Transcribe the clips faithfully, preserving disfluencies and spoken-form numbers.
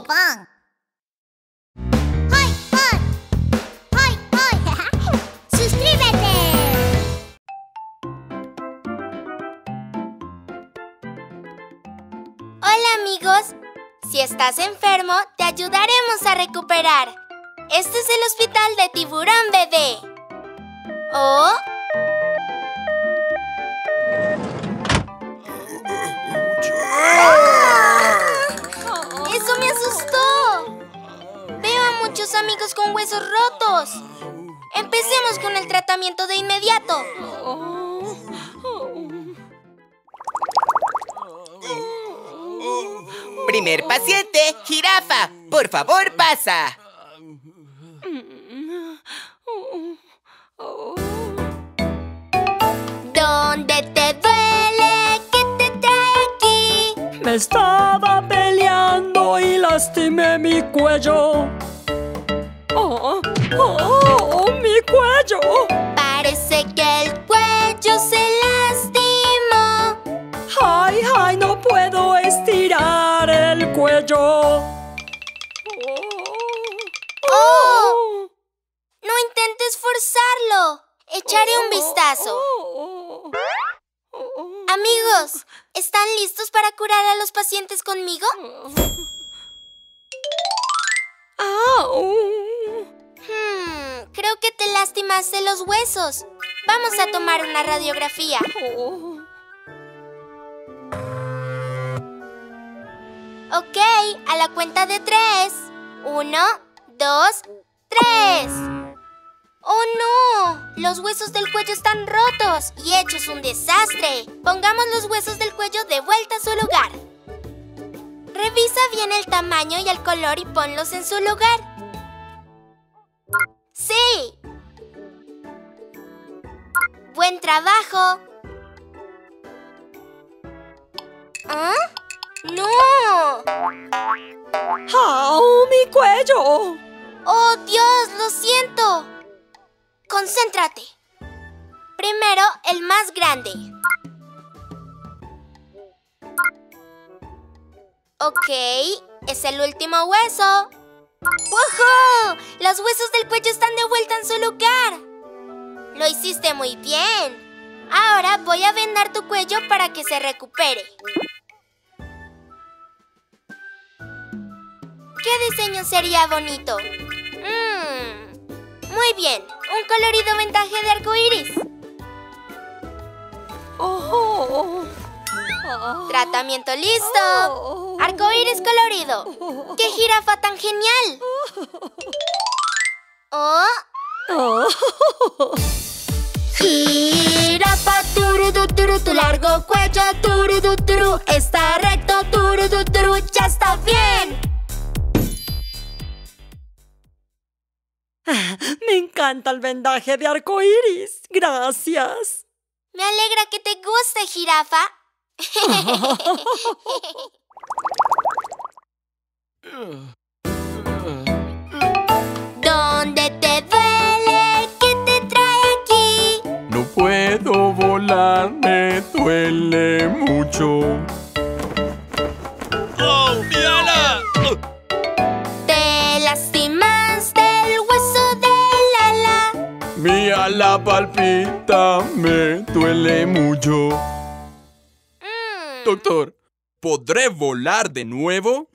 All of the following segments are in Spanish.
pan. ¡Hoy, hoy! ¡Hoy, hoy! ¡Suscríbete! Hola amigos, si estás enfermo te ayudaremos a recuperar. Este es el hospital de Tiburón Bebé. ¿Oh? ¡Eso me asustó! Veo a muchos amigos con huesos rotos. Empecemos con el tratamiento de inmediato. Primer paciente, jirafa. Por favor, pasa. ¿Dónde te duele? ¿Qué te trae aquí? Me estaba peleando y lastimé mi cuello. ¡Oh, oh, oh, mi cuello! Parece que el cuello se lastimó. ¡Ay, ay! No puedo estirar el cuello. ¡Oh! No intentes forzarlo. Echaré un vistazo. Amigos, ¿están listos para curar a los pacientes conmigo? Hmm, creo que te lastimaste los huesos. Vamos a tomar una radiografía. Ok, a la cuenta de tres. Uno, dos, tres. ¡Oh, no! Los huesos del cuello están rotos y hechos un desastre. Pongamos los huesos del cuello de vuelta a su lugar. Revisa bien el tamaño y el color y ponlos en su lugar. ¡Sí! ¡Buen trabajo! ¿Ah? ¡No! ¡Au, mi cuello! ¡Oh, Dios! ¡Lo siento! Concéntrate. Primero, el más grande. Ok, es el último hueso. ¡Woohoo! Los huesos del cuello están de vuelta en su lugar. Lo hiciste muy bien. Ahora voy a vendar tu cuello para que se recupere. ¿Qué diseño sería bonito? Mmm... Muy bien, un colorido vendaje de arco iris. Oh. Tratamiento listo. Arco iris colorido. ¡Qué jirafa tan genial! ¿Oh? Oh. Jirafa, turu, turu, tu largo cuello, turu, turu, está recto, turu, turu, ya está bien. Me encanta el vendaje de arco iris. Gracias. Me alegra que te guste, jirafa. ¿Dónde te duele? ¿Qué te trae aquí? No puedo volar, me duele mucho. ¡Oh, mi ala! ¿Te lastimaste el hueso del ala? Mi ala palpita, me duele mucho. Mm, Doctor, ¿podré volar de nuevo?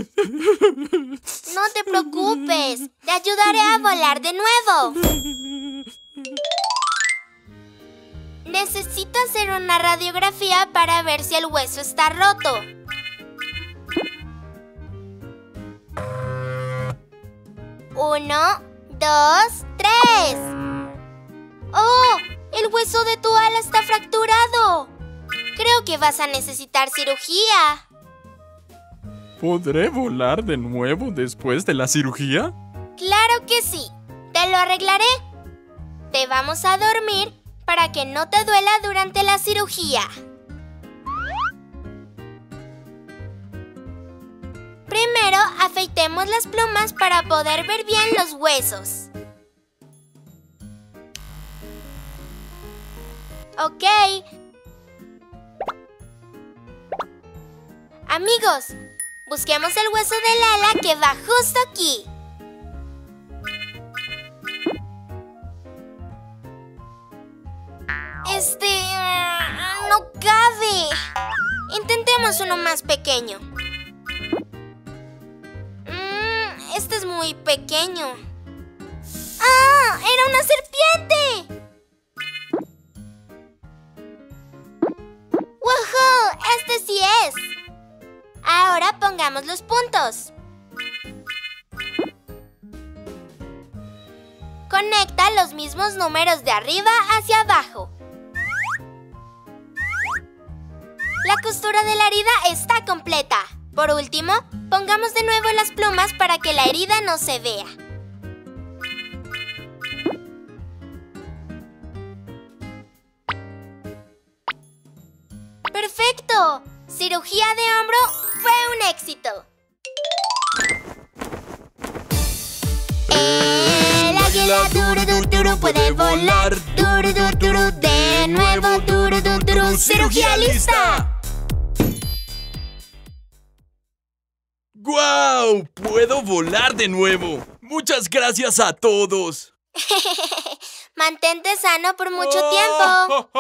no te preocupes, te ayudaré a volar de nuevo. Necesito hacer una radiografía para ver si el hueso está roto. Uno, dos, tres. ¡Oh! El hueso de tu ala está fracturado. Creo que vas a necesitar cirugía. ¿Podré volar de nuevo después de la cirugía? ¡Claro que sí! Te lo arreglaré. Te vamos a dormir para que no te duela durante la cirugía. Primero, afeitemos las plumas para poder ver bien los huesos. Ok. Amigos, Busquemos el hueso del ala que va justo aquí. Este... Uh, no cabe. Intentemos uno más pequeño. Mm, este es muy pequeño. ¡Ah! ¡Era una serpiente! ¡Woohoo! ¡Este sí es! Ahora pongamos los puntos. Conecta los mismos números de arriba hacia abajo. La costura de la herida está completa. Por último, pongamos de nuevo las plumas para que la herida no se vea. ¡Perfecto! Cirugía de hombro fue un éxito. El águila duro, duro, duro puede volar. Duro, duro, duro, de nuevo. Duro, duro, duro. ¡Cirugía lista! ¡Guau! ¡Puedo volar de nuevo! ¡Muchas gracias a todos! Mantente sano por mucho tiempo.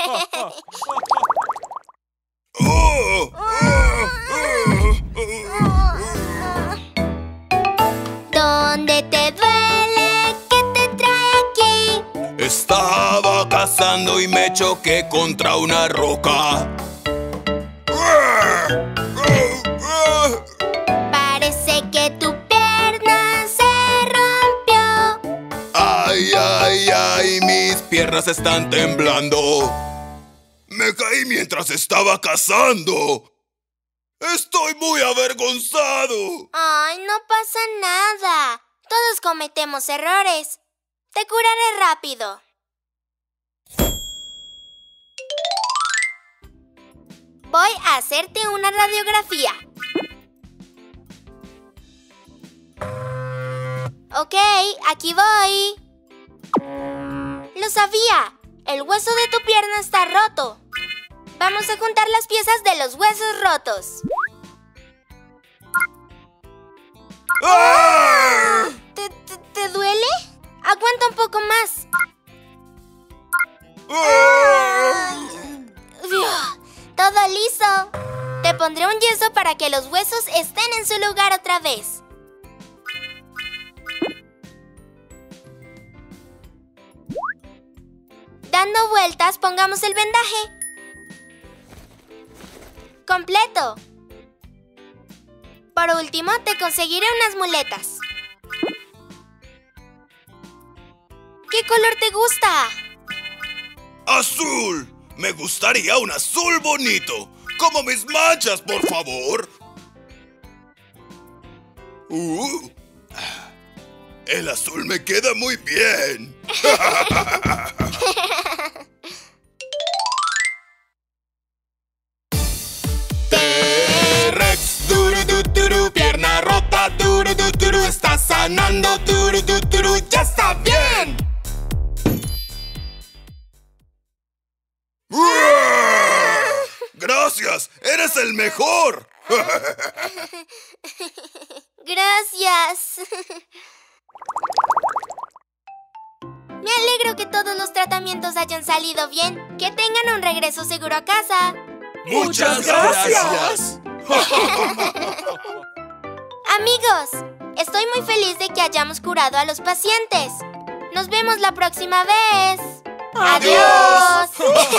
¿Dónde te duele? ¿Qué te trae aquí? Estaba cazando y me choqué contra una roca. Parece que tu pierna se rompió. Ay, ay, ay, mis piernas están temblando. Me caí mientras estaba cazando. Estoy muy avergonzado. Ay, no pasa nada. Todos cometemos errores. Te curaré rápido. Voy a hacerte una radiografía. Ok, aquí voy. Lo sabía. El hueso de tu pierna está roto. Vamos a juntar las piezas de los huesos rotos. ¡Ah! ¿Te, te, te duele? Aguanta un poco más. ¡Ah! Uf, todo liso. Te pondré un yeso para que los huesos estén en su lugar otra vez. Dando vueltas, pongamos el vendaje. Completo. Por último, te conseguiré unas muletas. ¿Qué color te gusta? ¡Azul! Me gustaría un azul bonito. Como mis manchas, por favor. Uh, el azul me queda muy bien. T-Rex, duru, du, duru, pierna rota, duru, du, duru, está sanando, duru, du, duru, ya está bien. Gracias, eres el mejor. Gracias. Me alegro que todos los tratamientos hayan salido bien. Que tengan un regreso seguro a casa. Muchas gracias. Amigos, estoy muy feliz de que hayamos curado a los pacientes. Nos vemos la próxima vez. ¡Adiós!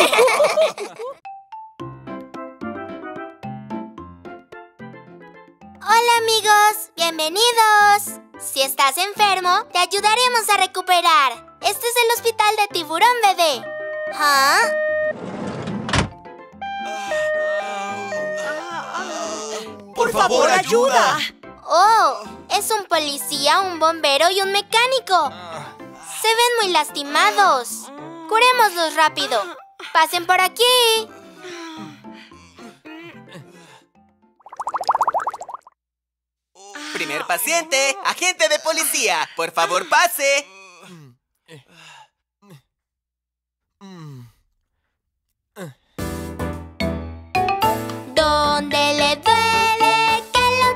Hola amigos, bienvenidos. Si estás enfermo, te ayudaremos a recuperar. Este es el hospital de Tiburón Bebé. ¿Ah? ¡Por favor, ayuda! Oh, es un policía, un bombero y un mecánico. Se ven muy lastimados. Curémoslos rápido. Pasen por aquí. Primer paciente, agente de policía. Por favor, pase. ¿Dónde le duele? Que lo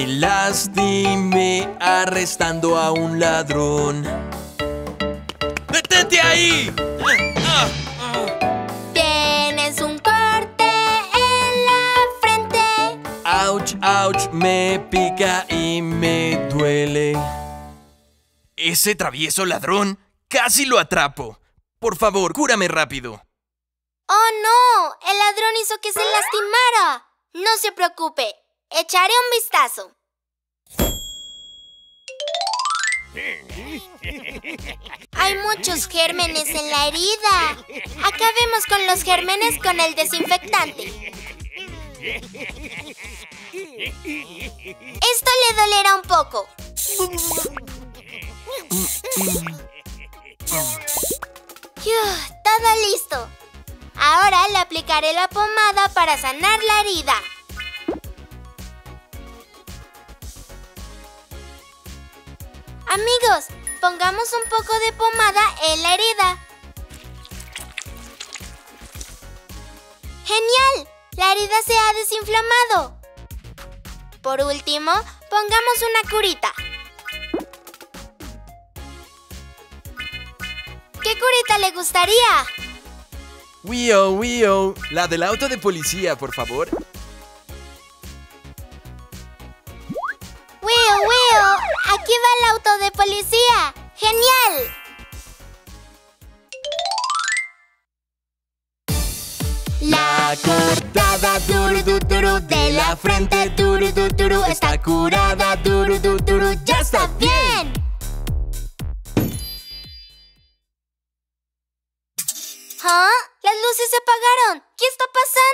Me lastimé arrestando a un ladrón. ¡Detente ahí! ¡Ah! Tienes un corte en la frente. ¡Auch, ouch! Me pica y me duele. Ese travieso ladrón, casi lo atrapo. Por favor, cúrame rápido. ¡Oh, no! El ladrón hizo que se lastimara. No se preocupe. Echaré un vistazo. Hay muchos gérmenes en la herida. Acabemos con los gérmenes con el desinfectante. Esto le dolerá un poco. Uf, todo listo. Ahora le aplicaré la pomada para sanar la herida. Amigos, pongamos un poco de pomada en la herida. ¡Genial! La herida se ha desinflamado. Por último, pongamos una curita. ¿Qué curita le gustaría? Wio, Wio, la del auto de policía, por favor. ¡Wio, Wio! ¡Aquí va el auto de policía! ¡Genial! La cortada duru du, duru de la frente duru du, duru está curada duru du, duru ya está bien. ¿Ah? ¡Las luces se apagaron! ¿Qué está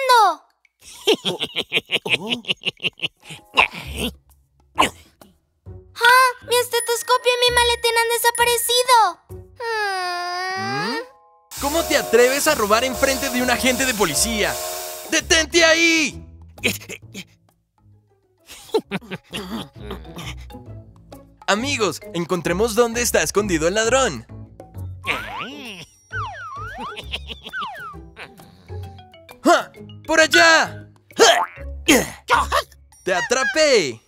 pasando? ¡Ah! ¡Mi estetoscopio y mi maletín han desaparecido! Mm. ¿Cómo te atreves a robar enfrente de un agente de policía? ¡Detente ahí! Amigos, encontremos dónde está escondido el ladrón. ¡Ja! ¡Por allá! ¡Te atrapé!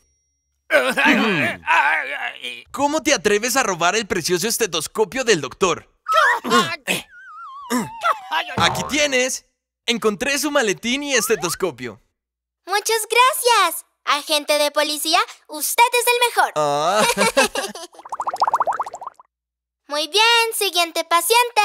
¿Cómo te atreves a robar el precioso estetoscopio del doctor? Aquí tienes. Encontré su maletín y estetoscopio. ¡Muchas gracias! Agente de policía, usted es el mejor. Ah. Muy bien, siguiente paciente.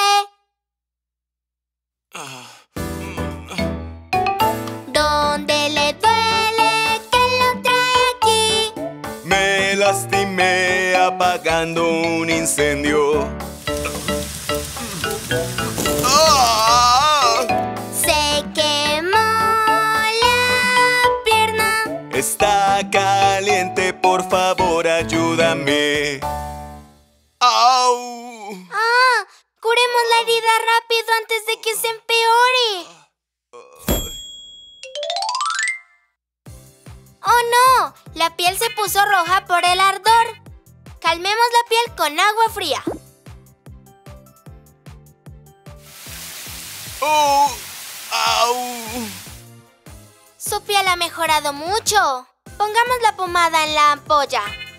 ¿Dónde le duele? ¿Quién lo trae aquí? Me lastimé apagando un incendio. ¡Ah! Se quemó la pierna. Está caliente, por favor, ayúdame. ¡Au! ¡Ah! ¡Curemos la herida rápido antes de que se empeore! ¡Oh, no! La piel se puso roja por el ardor. Calmemos la piel con agua fría. ¡Oh! ¡Au! Su piel ha mejorado mucho. Pongamos la pomada en la ampolla.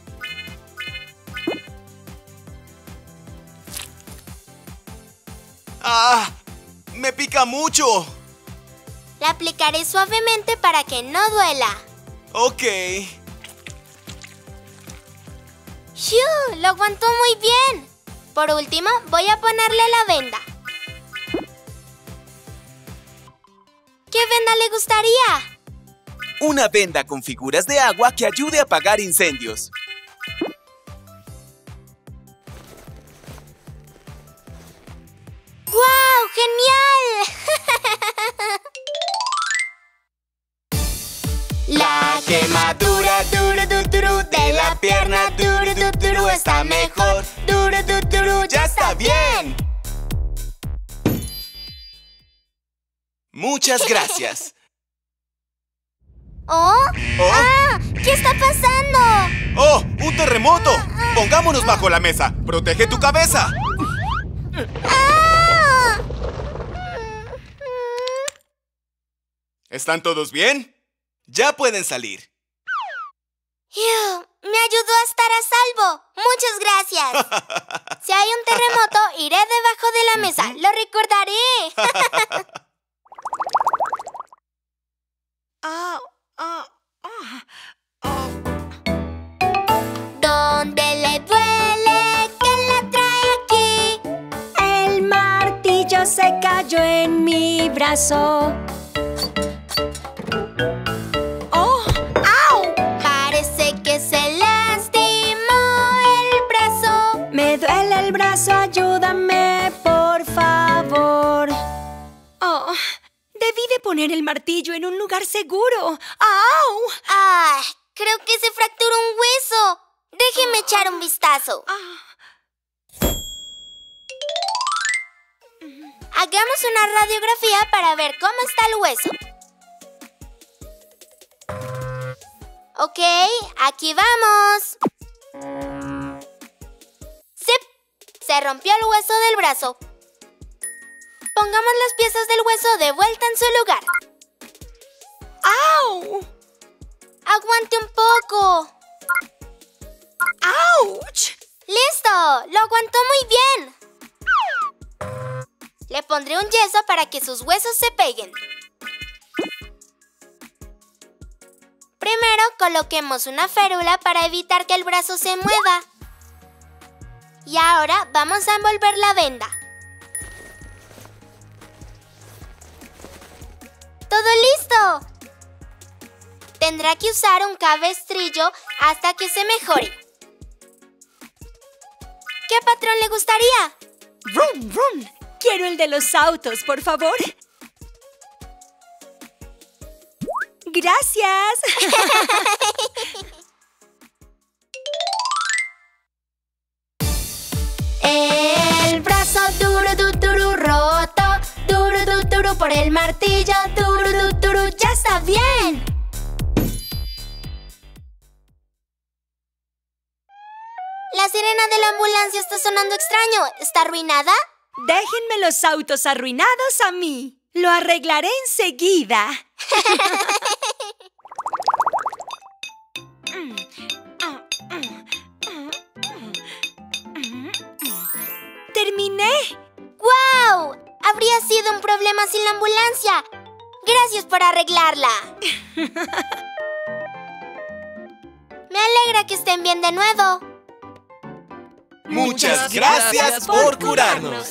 ¡Ah! ¡Me pica mucho! La aplicaré suavemente para que no duela. Ok. ¡Shoo! Lo aguantó muy bien. Por último, voy a ponerle la venda. ¿Qué venda le gustaría? Una venda con figuras de agua que ayude a apagar incendios. ¡Guau! ¡Genial! La quemadura duru du, duru de la pierna duru du, duru está mejor duru du, duru ya está bien. Muchas gracias. ¿Oh? ¿Oh? ¡Ah! ¿Qué está pasando? ¡Oh! ¡Un terremoto! Pongámonos bajo la mesa. ¡Protege tu cabeza! ¡Ah! ¿Están todos bien? Ya pueden salir. Ew, me ayudó a estar a salvo. Muchas gracias. Si hay un terremoto, iré debajo de la mesa. Lo recordaré. Ah, ah, ah, ah. ¿Dónde le duele? ¿Quién la trae aquí? El martillo se cayó en mi brazo. ¡Oh! ¡Au! Parece que se lastimó el brazo. Me duele el brazo, ayúdame, por favor. Oh, debí de poner el martillo en un lugar seguro. ¡Au! Ah, creo que se fracturó un hueso. Déjeme echar un vistazo. Hagamos una radiografía para ver cómo está el hueso. Ok, aquí vamos. Sí, se rompió el hueso del brazo. Pongamos las piezas del hueso de vuelta en su lugar. ¡Au! Aguante un poco. ¡Auch! ¡Listo! ¡Lo aguantó muy bien! Le pondré un yeso para que sus huesos se peguen. Primero coloquemos una férula para evitar que el brazo se mueva. Y ahora vamos a envolver la venda. ¡Todo listo! Tendrá que usar un cabestrillo hasta que se mejore. ¿Qué patrón le gustaría? ¡Rum, rum! Quiero el de los autos, por favor. ¡Gracias! El brazo duro, du, duro, roto. Duro, du, duro por el martillo. Duro, du, duro, ya está bien. La sirena de la ambulancia está sonando extraño. ¿Está arruinada? Déjenme los autos arruinados a mí. Lo arreglaré enseguida. ¡Terminé! ¡Guau! Habría sido un problema sin la ambulancia. Gracias por arreglarla. Me alegra que estén bien de nuevo. Muchas gracias por curarnos.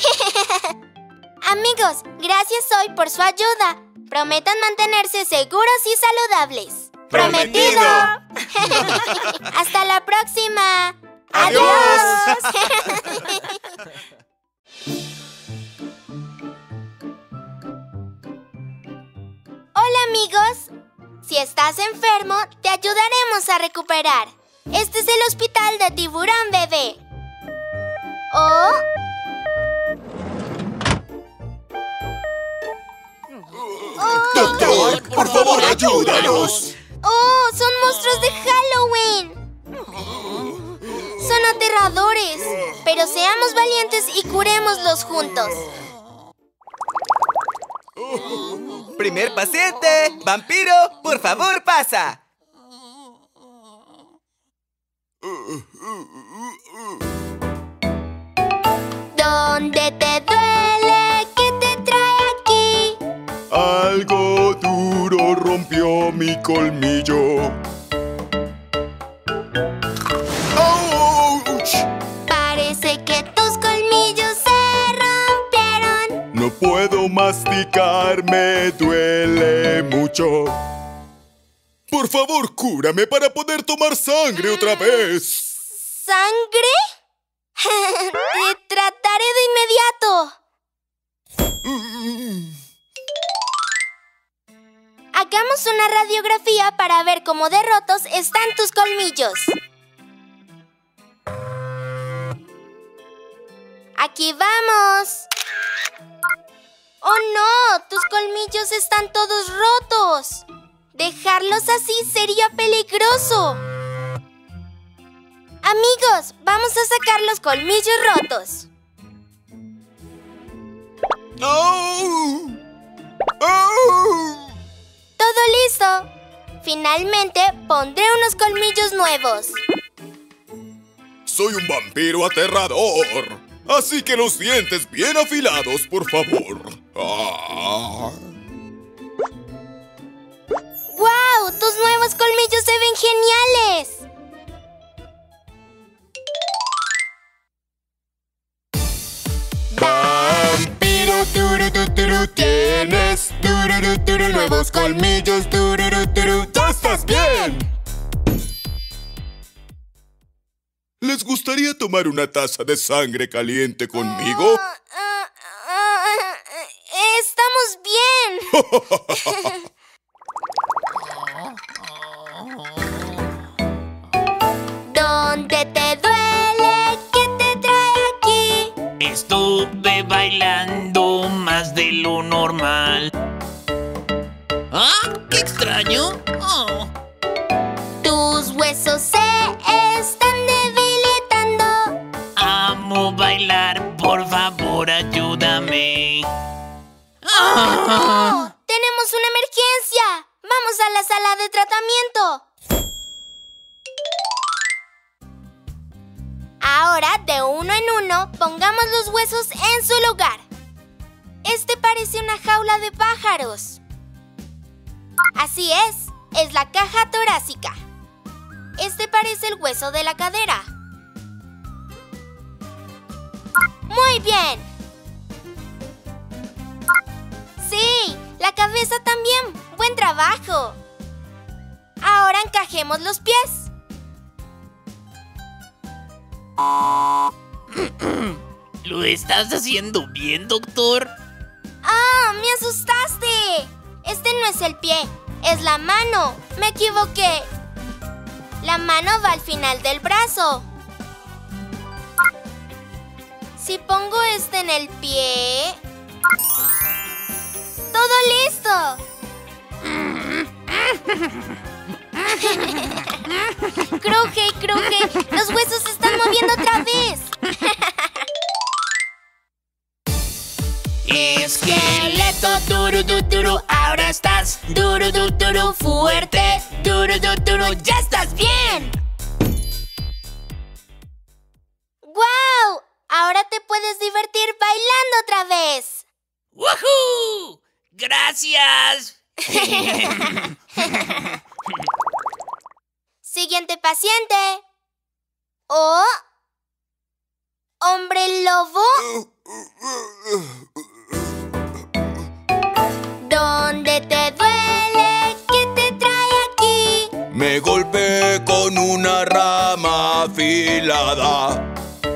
Amigos, gracias hoy por su ayuda. Prometan mantenerse seguros y saludables. ¡Prometido! ¡Hasta la próxima! ¡Adiós! Hola amigos. Si estás enfermo, te ayudaremos a recuperar. Este es el hospital de Tiburón Bebé. ¿Oh? Doctor, por favor, ayúdanos. ¡Oh! ¡Son monstruos de Halloween! Son aterradores. Pero seamos valientes y curémoslos juntos. Primer paciente. Vampiro, por favor, pasa. ¿Dónde te duele? ¿Qué te trae aquí? Algo duro rompió mi colmillo. ¡Auch! Parece que tus colmillos se rompieron. No puedo masticar, me duele mucho. Por favor, cúrame para poder tomar sangre otra vez. ¿Sangre? Te trataré de inmediato. Hagamos una radiografía para ver cómo de rotos están tus colmillos. Aquí vamos. ¡Oh no! Tus colmillos están todos rotos. Dejarlos así sería peligroso. Amigos, vamos a sacar los colmillos rotos. ¡Au! ¡Au! Todo listo. Finalmente pondré unos colmillos nuevos. Soy un vampiro aterrador. Así que los dientes bien afilados, por favor. Ah. ¡Guau! ¡Tus nuevos colmillos se ven geniales! Vampiro, turu, tu, turu, tienes tururu, turu, nuevos colmillos, tururu, turu, ¡ya estás bien! ¿Les gustaría tomar una taza de sangre caliente conmigo? Uh, uh, uh, estamos bien. ¿Dónde te duele? ¿Qué te trae aquí? Estuve bailando más de lo normal. ¡Ah! ¡Qué extraño! Oh. Tus huesos se están debilitando. Amo bailar, por favor, ayúdame. ¡Ah! ¡Tenemos una emergencia! ¡Vamos a la sala de tratamiento! Ahora, de uno en uno, pongamos los huesos en su lugar. Este parece una jaula de pájaros. Así es, es la caja torácica. Este parece el hueso de la cadera. ¡Muy bien! ¡Sí! ¡La cabeza también! ¡Buen trabajo! Ahora encajemos los pies. ¿Lo estás haciendo bien, doctor? ¡Ah! ¡Me asustaste! Este no es el pie, es la mano. Me equivoqué. La mano va al final del brazo. Si pongo este en el pie... ¡Todo listo! ¡Cruje, cruje! ¡Los huesos se están moviendo otra vez! Esqueleto, duro, duro, duro, ahora estás duro, duro, duro, fuerte, duro, duro, duro, ya estás bien. ¡Guau! Ahora te puedes divertir bailando otra vez. ¡Woohoo! ¡Gracias! Siguiente paciente. ¿Oh? ¿Hombre lobo? ¿Dónde te duele? ¿Qué te trae aquí? Me golpeé con una rama afilada.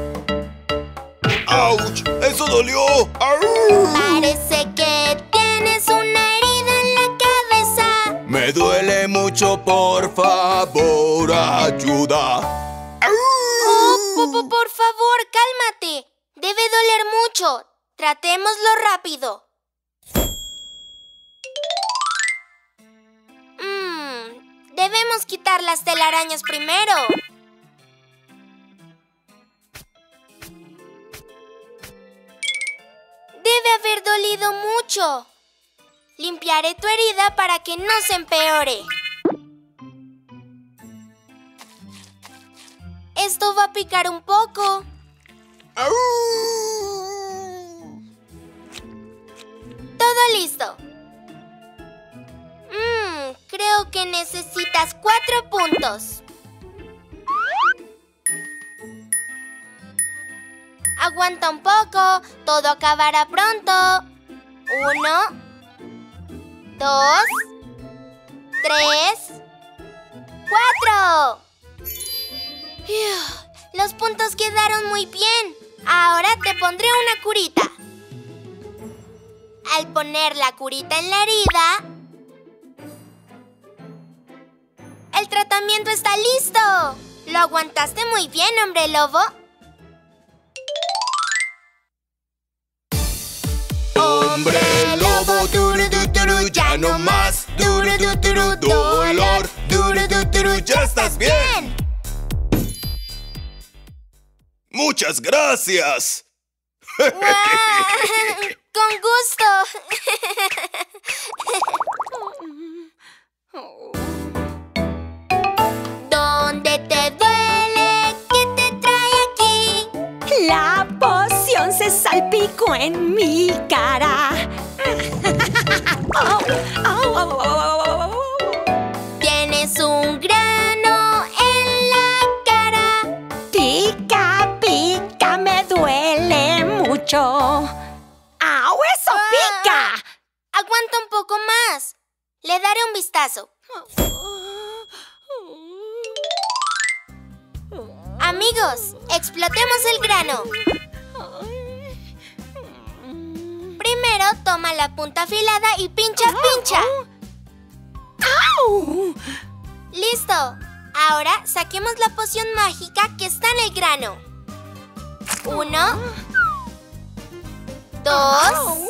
¡Auch! ¡Eso dolió! ¡Au! Parece que tienes una herida en la cabeza. Me duele mucho, por favor, ayuda. Oh, po- po- por favor, cálmate. Debe doler mucho. Tratémoslo rápido. Mmm, debemos quitar las telarañas primero. Debe haber dolido mucho. Limpiaré tu herida para que no se empeore. Esto va a picar un poco. Todo listo. Mmm, creo que necesitas cuatro puntos. Aguanta un poco, todo acabará pronto. Uno, dos, tres, cuatro. Los puntos quedaron muy bien. Ahora te pondré una curita. Al poner la curita en la herida, el tratamiento está listo. ¿Lo aguantaste muy bien, hombre lobo? Hombre lobo, duro, duro, duro, ya no más. Duro, duro, duro, dolor. Duro, duro, duro, ya estás bien. ¡Muchas gracias! ¡Con gusto! ¿Dónde me salpicó en mi cara. Oh, oh, oh, oh, oh. Tienes un grano en la cara. Pica, pica, me duele mucho. ¡Au, eso pica! Aguanta un poco más. Le daré un vistazo. Amigos, explotemos el grano. Primero toma la punta afilada y pincha, pincha. ¡Au! ¡Listo! Ahora saquemos la poción mágica que está en el grano. Uno. Dos.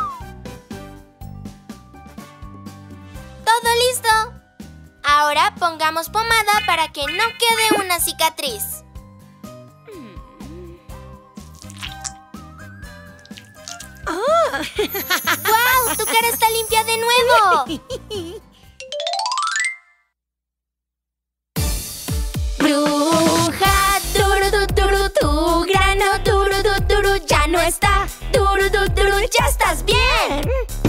¡Todo listo! Ahora pongamos pomada para que no quede una cicatriz. ¡Oh! ¡Guau! ¡Tu cara está limpia de nuevo! Bruja, duru, du, duru, tu grano, duru, du, duru, ya no está. Duru, du, duru, ya estás bien.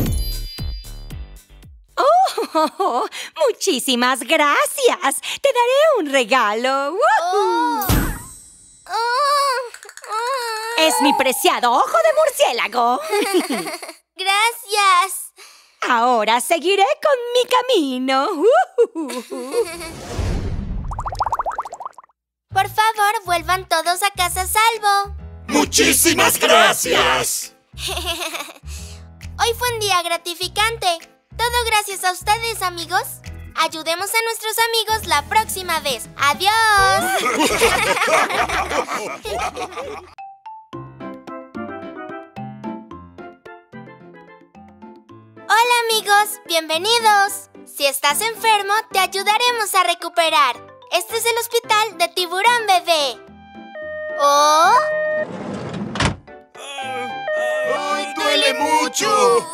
Oh, muchísimas gracias. Te daré un regalo. Oh. Oh. Oh. Es mi preciado ojo de murciélago. Gracias. Ahora seguiré con mi camino. Por favor, vuelvan todos a casa a salvo. ¡Muchísimas gracias! Hoy fue un día gratificante. Todo gracias a ustedes, amigos. Ayudemos a nuestros amigos la próxima vez. ¡Adiós! Hola, amigos. Bienvenidos. Si estás enfermo, te ayudaremos a recuperar. Este es el hospital de Tiburón Bebé. ¡Oh! ¡Ay, duele mucho!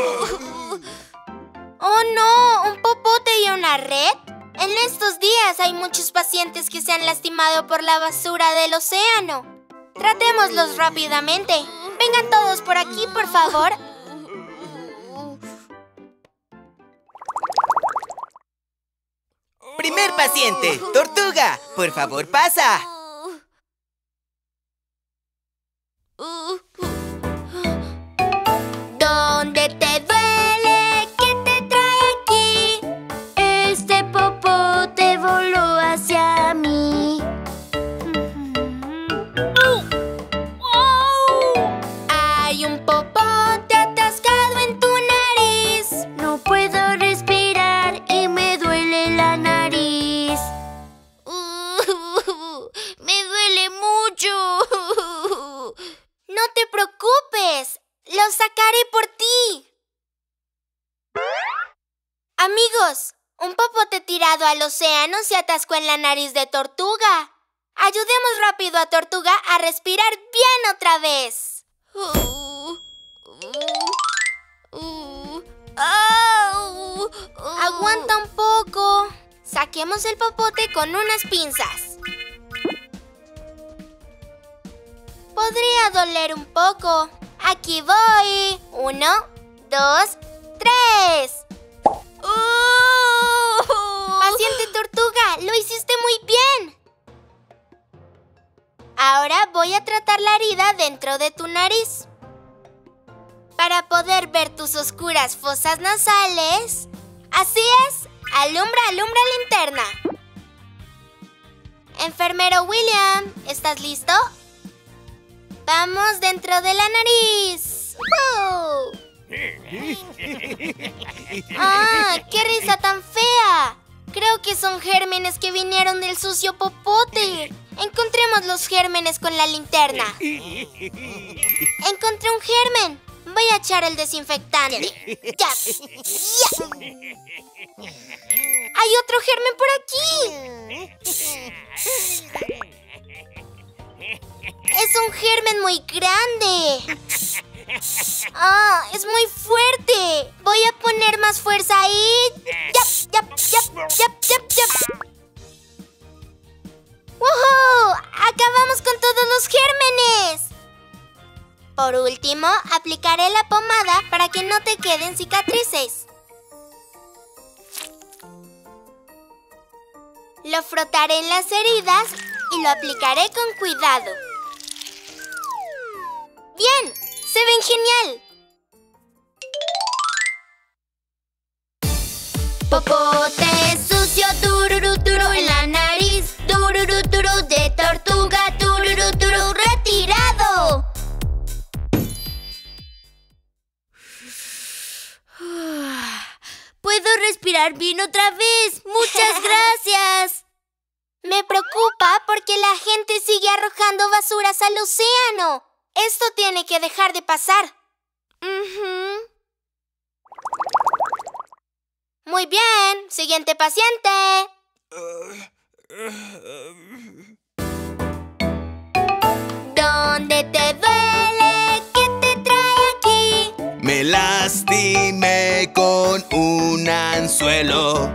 ¡Oh, no! ¿Un popote y una red? En estos días hay muchos pacientes que se han lastimado por la basura del océano. Tratémoslos rápidamente. Vengan todos por aquí, por favor. Primer paciente, Tortuga. Por favor, pasa. ¿Dónde te duele? ¿Qué te trae aquí? Este popote voló hacia mí. Hay un popote atascado en tu nariz. No puedo respirar y me duele la nariz. Me duele mucho. No te preocupes. ¡Lo sacaré por ti! Amigos, un popote tirado al océano se atascó en la nariz de Tortuga. Ayudemos rápido a Tortuga a respirar bien otra vez. Aguanta un poco. Saquemos el popote con unas pinzas. Podría doler un poco. Aquí voy. Uno, dos, tres. ¡Uh! Paciente Tortuga, lo hiciste muy bien. Ahora voy a tratar la herida dentro de tu nariz. Para poder ver tus oscuras fosas nasales. Así es. Alumbra, alumbra linterna. Enfermero William, ¿estás listo? ¡Vamos dentro de la nariz! ¡Oh! ¡Ah! ¡Qué risa tan fea! Creo que son gérmenes que vinieron del sucio popote. Encontremos los gérmenes con la linterna. Encontré un germen. Voy a echar el desinfectante. ¡Ya! ¡Ya! ¡Hay otro germen por aquí! ¡Es un germen muy grande! ¡Ah! ¡Es muy fuerte! Voy a poner más fuerza ahí. ¡Yap! ¡Yap! ¡Yap! ¡Yap! ¡Yap! ¡Yap! ¡Woohoo! ¡Acabamos con todos los gérmenes! Por último, aplicaré la pomada para que no te queden cicatrices. Lo frotaré en las heridas y lo aplicaré con cuidado. ¡Bien! ¡Se ven genial! Popote sucio, tururú, turú, en la nariz, tururú, turú, de tortuga, tururú, turú, retirado. Puedo respirar bien otra vez. ¡Muchas gracias! Me preocupa porque la gente sigue arrojando basuras al océano. Esto tiene que dejar de pasar. Uh-huh. Muy bien. Siguiente paciente. ¿Dónde te duele? ¿Qué te trae aquí? Me lastimé con un anzuelo.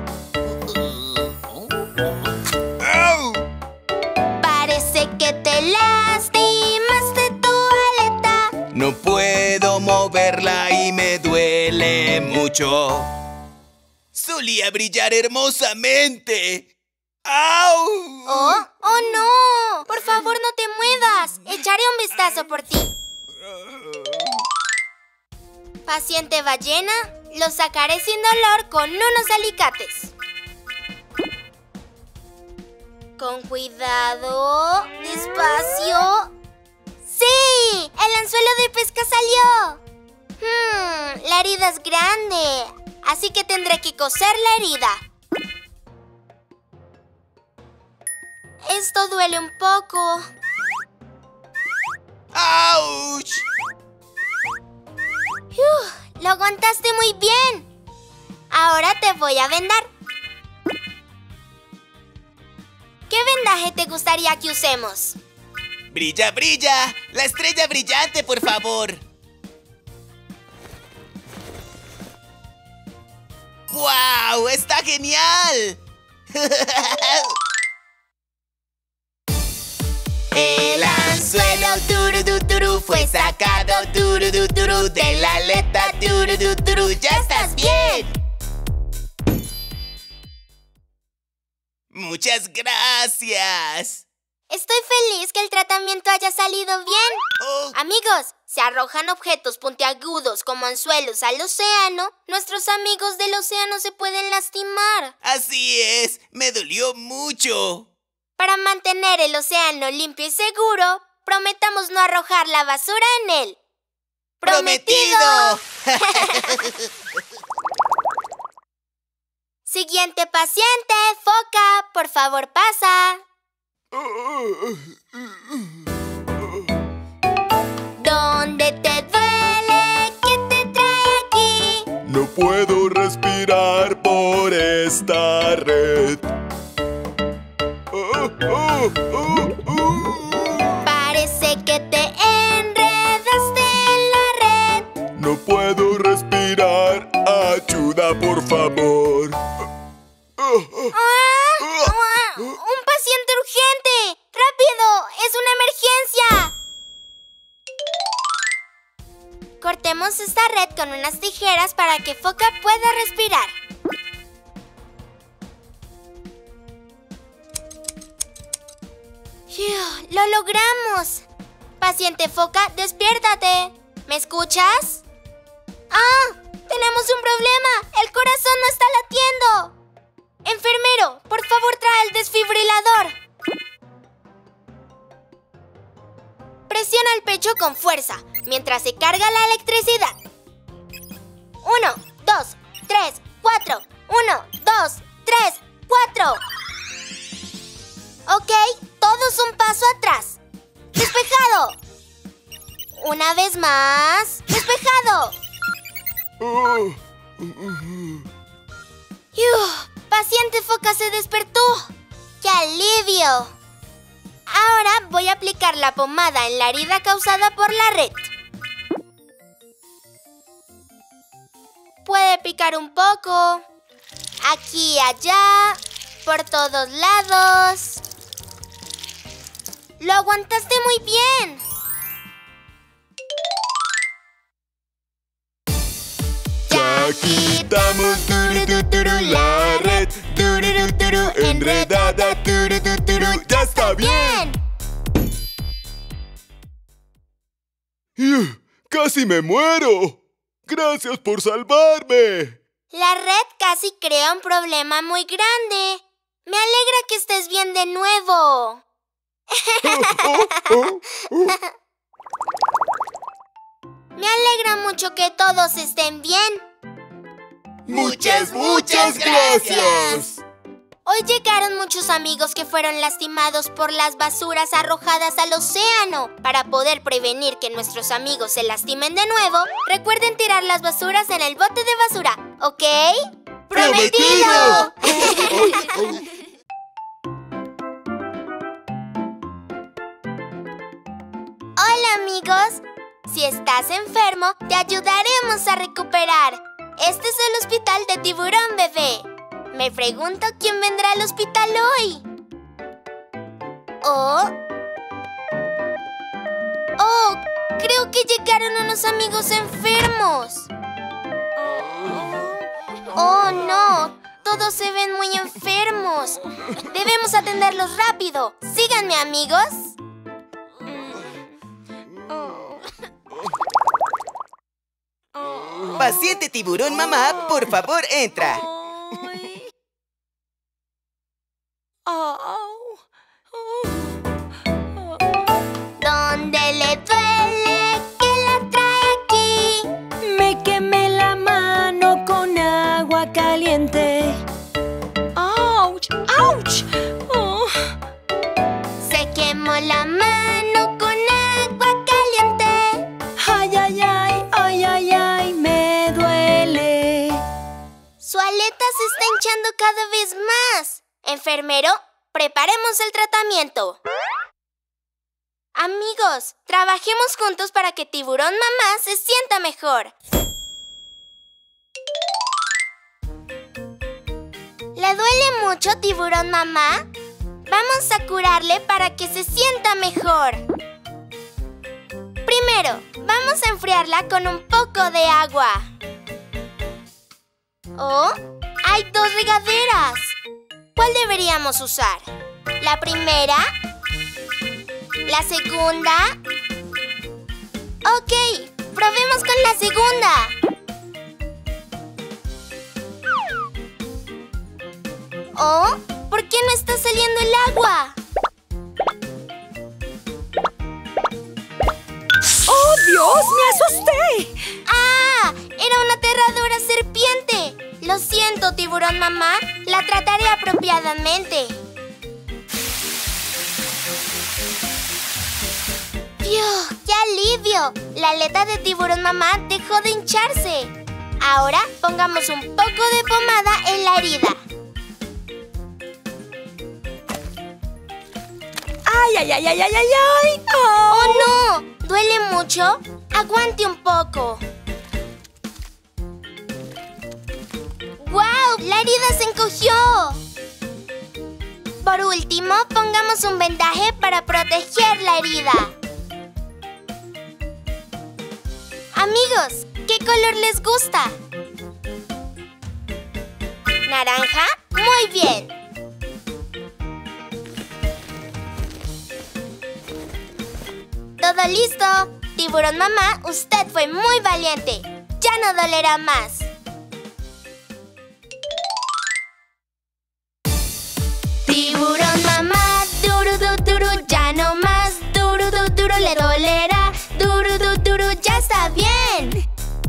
¡Au! Parece que te lastimaste tu aleta. No puedo moverla y me duele mucho. Solía brillar hermosamente. ¡Au! ¡Oh! ¡Oh, no! Por favor, no te muevas. Echaré un vistazo por ti. Paciente ballena, lo sacaré sin dolor con unos alicates. Con cuidado. Despacio. ¡Sí! ¡El anzuelo de pesca salió! Hmm, la herida es grande, así que tendré que coser la herida. Esto duele un poco. ¡Auch! Uf, lo aguantaste muy bien. Ahora te voy a vendar. ¿Qué vendaje te gustaría que usemos? ¡Brilla, brilla! ¡La estrella brillante, por favor! ¡Guau! ¡Está genial! El anzuelo tururú, turú, fue sacado tururú, turú, de la aleta tururú, turú. ¡Ya estás bien! ¡Muchas gracias! Estoy feliz que el tratamiento haya salido bien. Oh. Amigos, si arrojan objetos puntiagudos como anzuelos al océano, nuestros amigos del océano se pueden lastimar. Así es, me dolió mucho. Para mantener el océano limpio y seguro, prometamos no arrojar la basura en él. ¡Prometido! Siguiente paciente, foca, por favor pasa. ¿Dónde te duele? ¿Qué te trae aquí? No puedo respirar por esta red. Oh, oh, oh, oh. Parece que te enredaste en la red. No puedo respirar. Ayuda, por favor. Oh, oh. ¡Ah! ¡Ah! ¡Un paciente urgente! ¡Rápido! ¡Es una emergencia! Cortemos esta red con unas tijeras para que Foca pueda respirar. ¡Lo logramos! Paciente Foca, despiértate. ¿Me escuchas? ¡Ah! ¡Tenemos un problema! ¡El corazón no está latiendo! Enfermero, por favor trae el desfibrilador. Presiona el pecho con fuerza mientras se carga la electricidad. Uno, dos, tres, cuatro. Uno, dos, tres, cuatro. Ok, todos un paso atrás. ¡Despejado! Una vez más. ¡Despejado! Oh. ¡Yuh! Paciente Foca se despertó. ¡Qué alivio! Ahora voy a aplicar la pomada en la herida causada por la red. Puede picar un poco. Aquí y allá. Por todos lados. Lo aguantaste muy bien. Ya quitamos turu, turu, turu, la red. Turu, turu, enredada. Turu, turu, turu, ya está bien. Uh, ¡Casi me muero! ¡Gracias por salvarme! La red casi crea un problema muy grande. Me alegra que estés bien de nuevo. Me alegra mucho que todos estén bien. ¡Muchas, muchas gracias! Hoy llegaron muchos amigos que fueron lastimados por las basuras arrojadas al océano. Para poder prevenir que nuestros amigos se lastimen de nuevo, recuerden tirar las basuras en el bote de basura, ¿ok? ¡Prometido! Hola, amigos. Si estás enfermo, te ayudaremos a recuperar. Este es el hospital de Tiburón Bebé. Me pregunto quién vendrá al hospital hoy. Oh. Oh, creo que llegaron unos amigos enfermos. Oh, no. Todos se ven muy enfermos. Debemos atenderlos rápido. Síganme, amigos. Paciente Tiburón Mamá, por favor, entra. ¿Dónde le duele? ¿Qué la trae aquí? Me quemé la mano con agua caliente. ¡Auch! ¡Auch! Oh. Se quemó la mano con agua caliente. ¡Ay, ay, ay! ¡Ay, ay, ay! Me duele. Su aleta se está hinchando cada vez más. Enfermero, preparemos el tratamiento. Amigos, trabajemos juntos para que Tiburón Mamá se sienta mejor. ¿Le duele mucho, Tiburón Mamá? Vamos a curarle para que se sienta mejor. Primero, vamos a enfriarla con un poco de agua. ¡Oh! ¡Hay dos regaderas! ¿Cuál deberíamos usar? ¿La primera? ¿La segunda? Ok, probemos con la segunda. ¿Oh? ¿Por qué no está saliendo el agua? ¡Oh, Dios! ¡Me asusté! ¡Ah! ¡Era una aterradora serpiente! Lo siento, Tiburón Mamá. La trataré apropiadamente. ¡Fiu! ¡Qué alivio! La aleta de Tiburón Mamá dejó de hincharse. Ahora pongamos un poco de pomada en la herida. ¡Ay, ay, ay, ay, ay, ay! ay. Oh. ¡Oh, no! ¿Duele mucho? Aguante un poco. ¡Guau! ¡La herida se encogió! Por último, pongamos un vendaje para proteger la herida. Amigos, ¿qué color les gusta? ¿Naranja? ¡Muy bien! ¡Todo listo! Tiburón Mamá, usted fue muy valiente. Ya no dolerá más. Tiburón Mamá, duro, duro, duro, ya no más. Duro, duro, duro, le dolerá. Duro, duro, duro, ya está bien.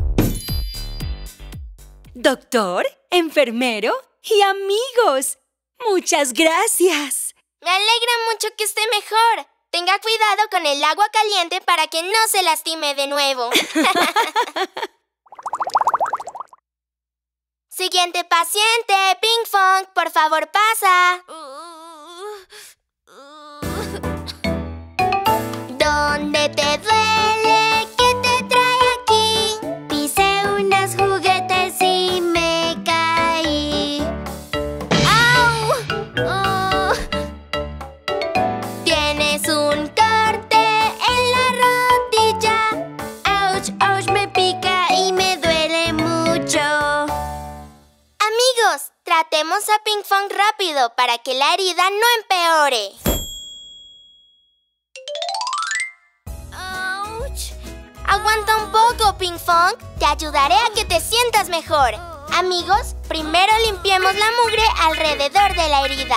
Doctor, enfermero y amigos, muchas gracias. Me alegra mucho que esté mejor. Tenga cuidado con el agua caliente para que no se lastime de nuevo. Siguiente paciente, Ping Fong, por favor pasa. ¿Dónde te duele? ¿Qué te trae aquí? Pisé unos juguetes y me caí. ¡Au! Oh. Tienes un corte en la rodilla. ¡Auch, auch! Me pica y me duele mucho. Pinkfong rápido para que la herida no empeore. ¡Auch! Aguanta un poco, Pinkfong. Te ayudaré a que te sientas mejor. Amigos, primero limpiemos la mugre alrededor de la herida.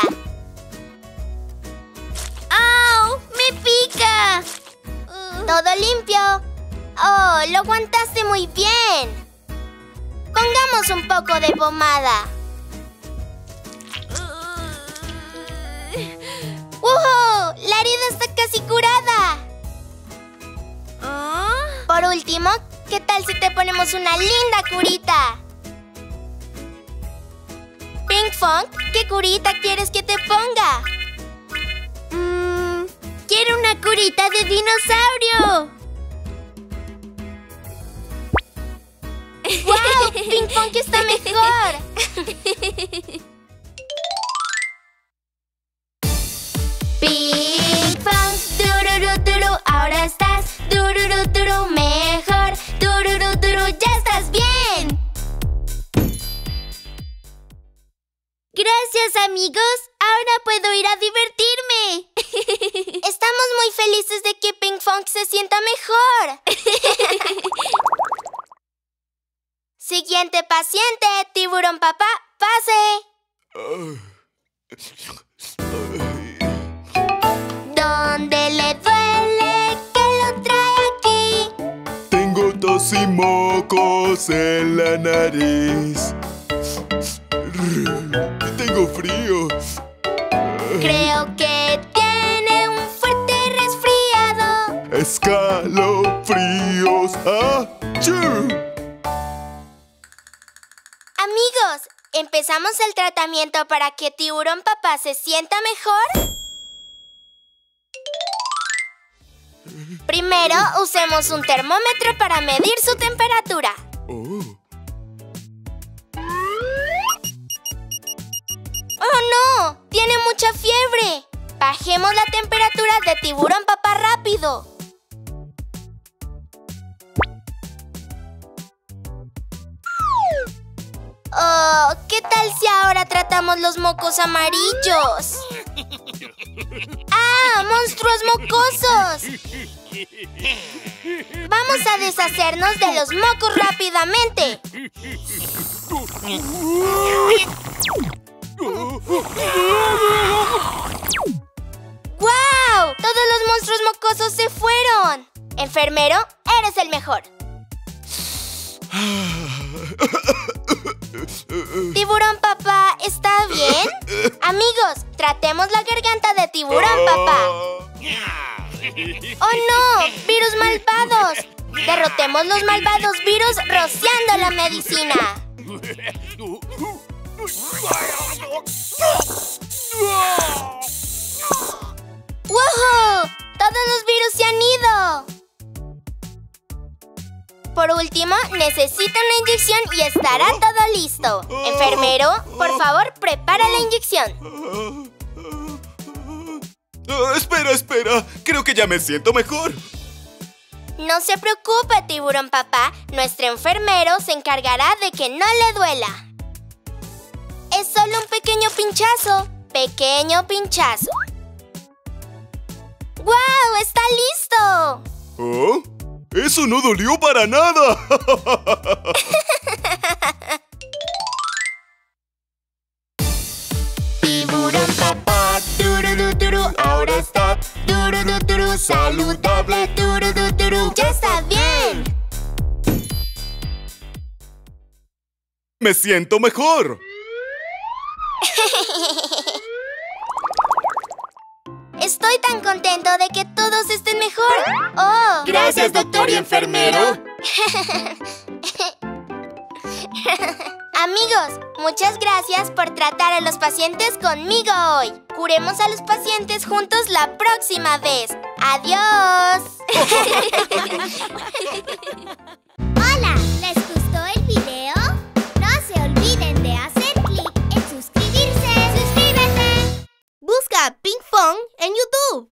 ¡Au! ¡Me pica! ¿Todo limpio? ¡Oh, lo aguantaste muy bien! Pongamos un poco de pomada. ¡Wow! ¡La herida está casi curada! Por último, ¿qué tal si te ponemos una linda curita? Pinkfong, ¿qué curita quieres que te ponga? Mm, quiero una curita de dinosaurio. ¡Wow! Pinkfong está mejor. Pinkfong, tururú, turú, ahora estás tururú, turú, mejor. Tururú, turú, ya estás bien. Gracias, amigos. Ahora puedo ir a divertirme. Estamos muy felices de que Pinkfong se sienta mejor. Siguiente paciente, tiburón papá, pase. ¿Dónde le duele? ¿Qué lo trae aquí? Tengo tos y mocos en la nariz. Tengo frío. Creo que tiene un fuerte resfriado. Escalofríos. ¡Achú! Amigos, ¿empezamos el tratamiento para que Tiburón Papá se sienta mejor? Primero, usemos un termómetro para medir su temperatura. Oh. ¡Oh, no! ¡Tiene mucha fiebre! Bajemos la temperatura de Tiburón Papá rápido. Oh, ¿qué tal si ahora tratamos los mocos amarillos? ¡Ah! ¡Monstruos mocosos! Vamos a deshacernos de los mocos rápidamente. ¡Guau! ¡Todos los monstruos mocosos se fueron! Enfermero, eres el mejor. Tiburón Papá, ¿está bien? Amigos, tratemos la garganta de Tiburón Papá. ¡Oh no! ¡Virus malvados! Derrotemos los malvados virus rociando la medicina. ¡Wow! ¡Todos los virus se han ido! Por último, necesita una inyección y estará todo listo. Enfermero, por favor, prepara la inyección. Oh, espera, espera. Creo que ya me siento mejor. No se preocupe, Tiburón Papá. Nuestro enfermero se encargará de que no le duela. Es solo un pequeño pinchazo. Pequeño pinchazo. ¡Guau! ¡Está listo! ¿Oh? ¡Eso no dolió para nada! Tiburón Papá, tururú, turú, ahora está tururú, turú, saludable, tururú, turú, ya está bien. ¡Me siento mejor! Estoy tan contento de que todos estén mejor. ¡Oh! Gracias, doctor y enfermero. Amigos, muchas gracias por tratar a los pacientes conmigo hoy. Curemos a los pacientes juntos la próxima vez. ¡Adiós! Hola, ¿les gustó el video? No se olviden de hacer clic en suscribirse. ¡Suscríbete! Busca Pinkfong en YouTube.